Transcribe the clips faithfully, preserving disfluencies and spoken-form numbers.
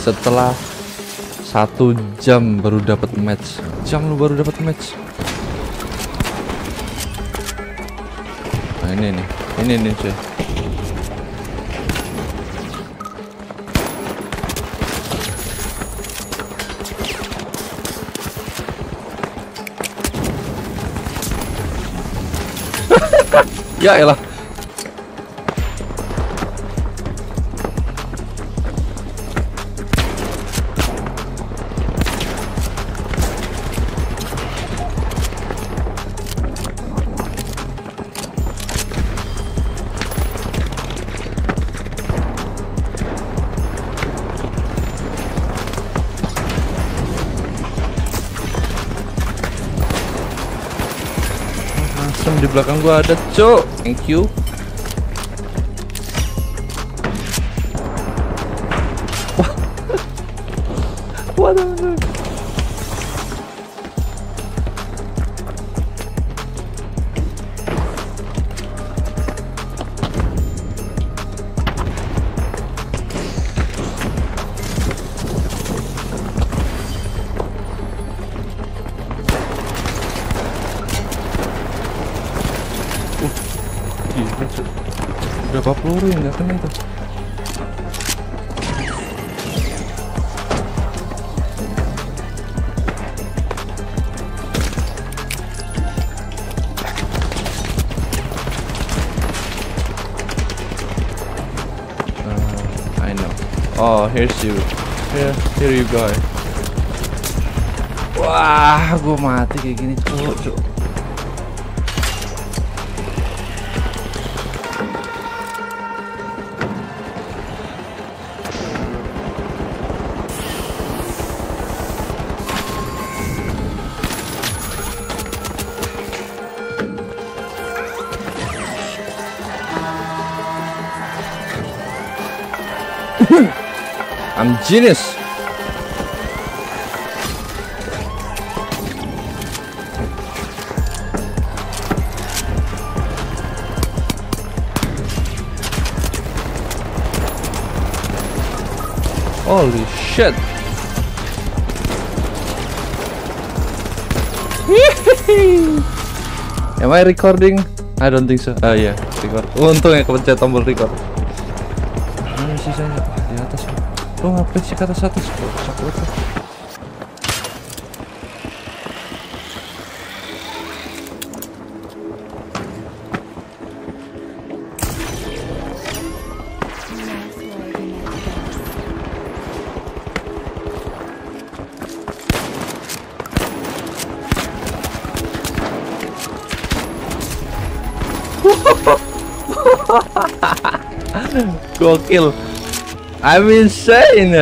setelah satu jam baru dapat match. Jam lu baru dapat match. Nah ini nih, ini nih cuy. Ya elah. Di belakang gua ada, cok. Thank you. Wah. What the fuck? Berapa peluru yang nggak kena itu? Uh, I know. Oh, here's you. Here, here you go. Wah, gue mati kayak gini, cuk, cuk. I'm genius. Holy shit. Am I recording? I don't think so. Ah ya, yeah, record. Untung ya kepencet tombol record. Mana sisanya? Di atas. Lo ngapain sih ke atas atas? Sakit tuh. Gokil. I'm insane.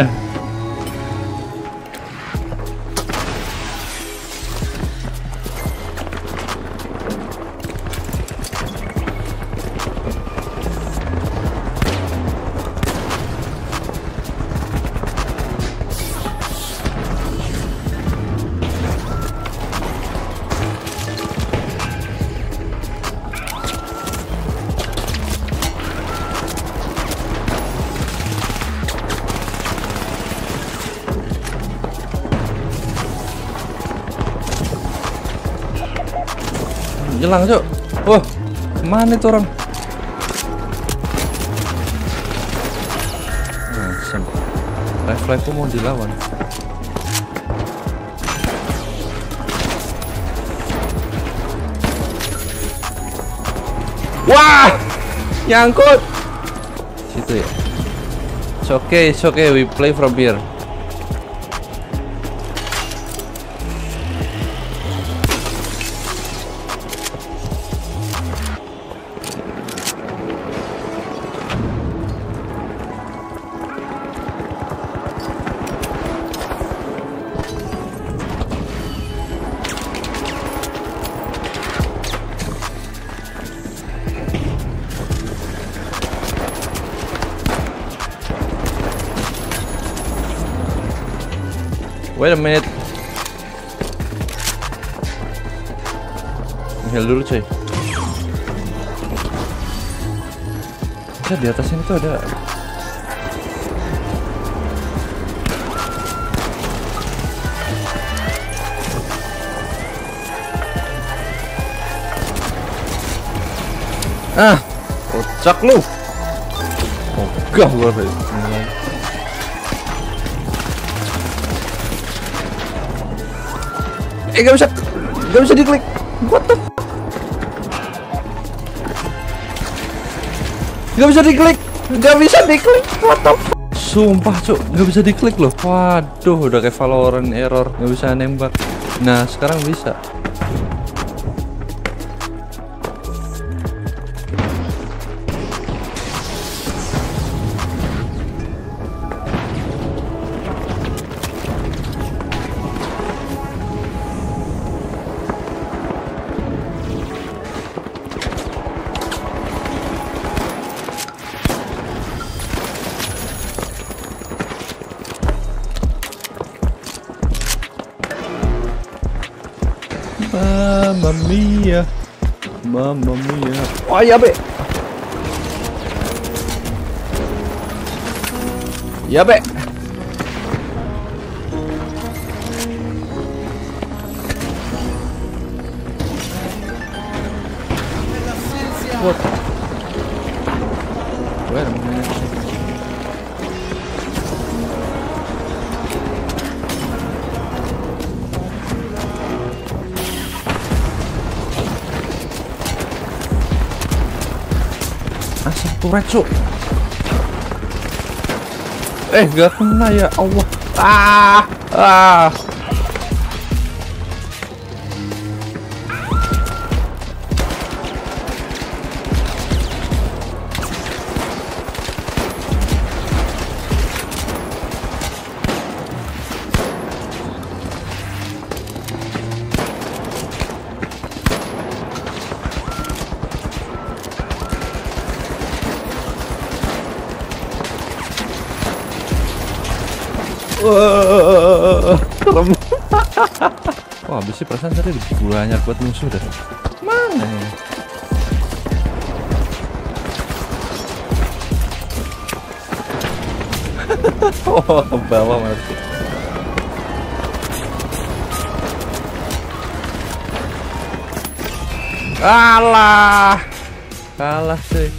Hilang, Cok. Wah, mana itu orang? Asem. Live-live mau dilawan. Wah, nyangkut. Situ ya. It's okay, it's okay. We play from here. Wait a minute. Heal dulu cuy. Bisa di atas ini tuh ada. Ah, kocak lu. Ogah gua tadi. Eh, gak bisa, gak bisa diklik. What the? Gak bisa diklik, gak bisa diklik. What the? Sumpah cuk, gak bisa diklik loh. Waduh, udah kayak Valorant error, gak bisa nembak. Nah, sekarang bisa. Mamma mia, mamma mia. Oh ya be, ya be. What? Wait a minute. Asap turret cuk. Eh gak kena ya Allah. Ah ah. Wah, serem. Wah, habis sih perasaan tadi banyak buat musuh dah. Mana ya? Oh, ke bawah mati. Alah. Kalah sih.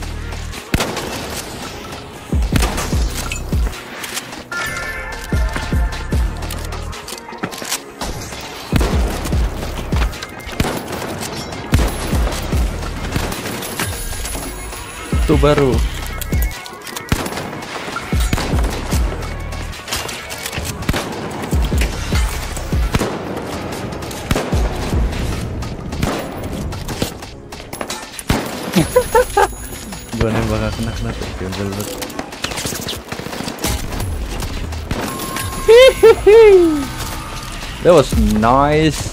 Itu baru. Gua nembak gak kena-kena tuh, gembel banget. That was nice.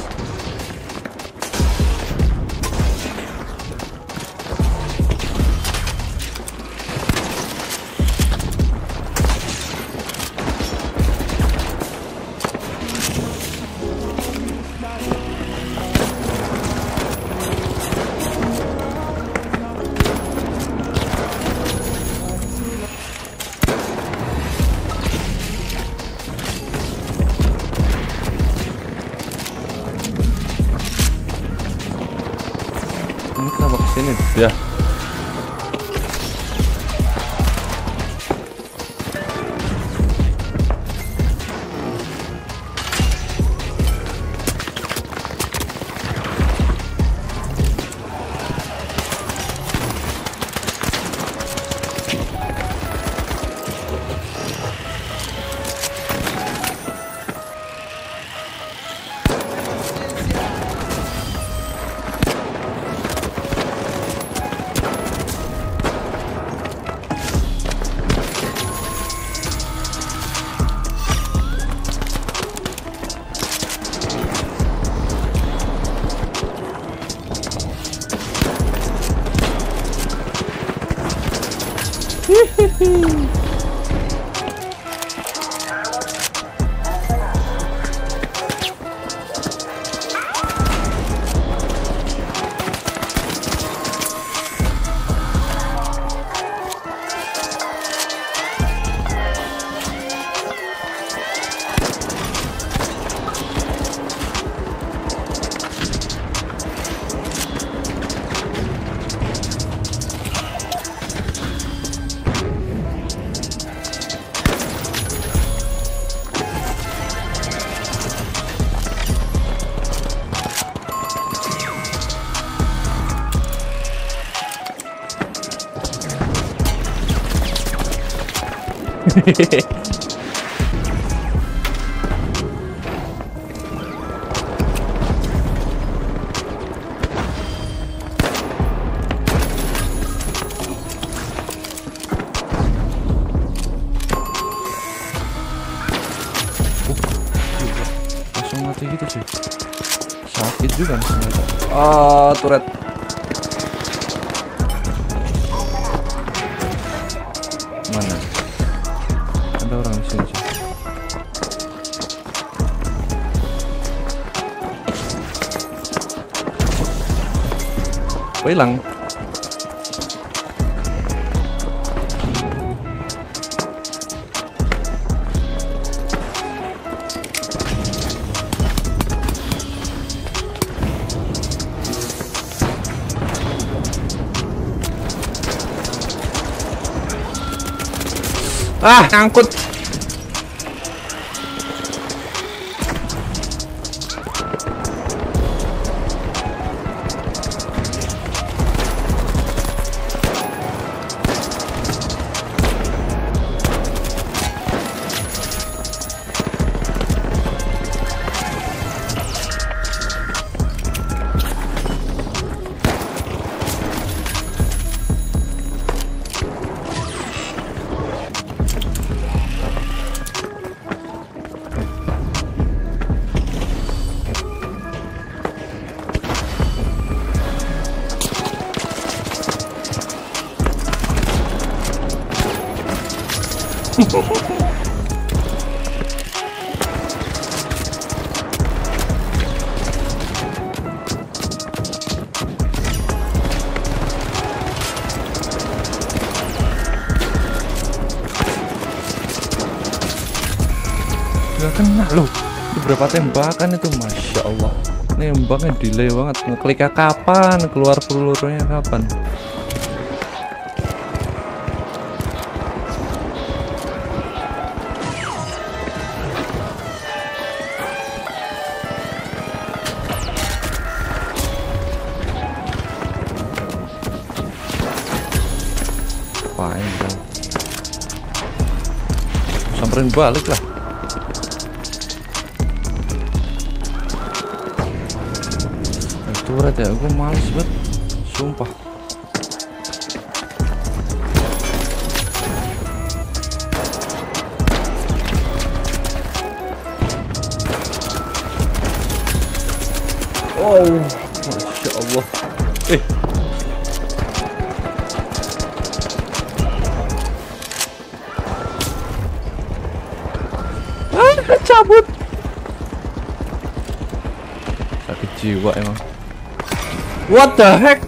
Ini kenapa kesini ya? Langsung mati gitu sih. Sakit juga nih ternyata. Ah, turret. Mana? Ada orang di sini sih. Oh, hilang. Ah, ngangkut. Gak kena loh. Itu berapa tembakan itu, masya Allah. Nembaknya delay banget. Ngekliknya kapan, keluar pelurunya kapan. Apain dong. Samperin balik lah. Turret ya, gue males banget, sumpah. Oh, masya Allah. Eh, ah, cabut. Sakit jiwa emang. What the heck?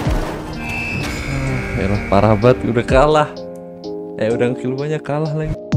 Yalah, parah banget, udah kalah. Eh, udah kill banyak, kalah lagi.